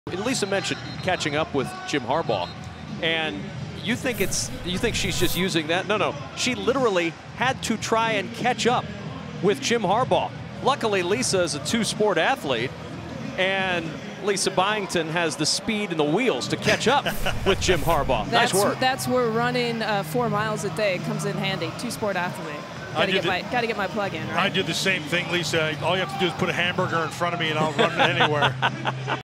Lisa mentioned catching up with Jim Harbaugh, and you think she's just using that? No. She literally had to try and catch up with Jim Harbaugh. Luckily, Lisa is a two-sport athlete, and Lisa Byington has the speed and the wheels to catch up with Jim Harbaugh. Nice work. That's where running 4 miles a day comes in handy. Two-sport athlete. Got to get my plug in, right? I do the same thing, Lisa. All you have to do is put a hamburger in front of me, and I'll run anywhere.